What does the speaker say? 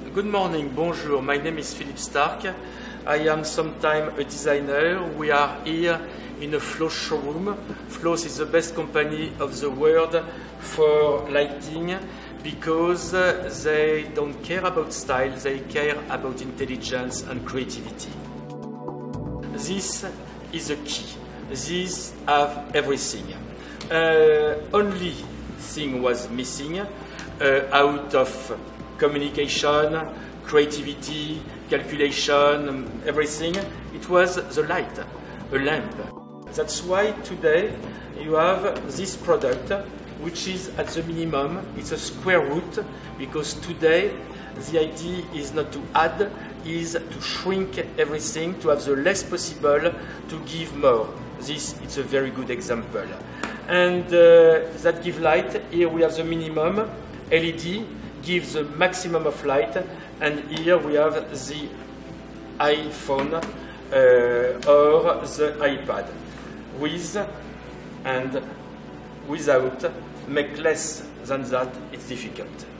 Good morning, bonjour, my name is Philippe Stark. I am sometime a designer. We are here in a Flos showroom. Flos is the best company of the world for lighting because they don't care about style, they care about intelligence and creativity. This is the key. These have everything. Only thing was missing out of communication, creativity, calculation, everything. It was the light, a lamp. That's why today you have this product, which is at the minimum. It's a square root, because today the idea is not to add, is to shrink everything, to have the less possible, to give more. This is a very good example. And that give light. Here we have the minimum. LED gives the maximum of light, and here we have the iPhone or the iPad. With and without, make less than that, it's difficult.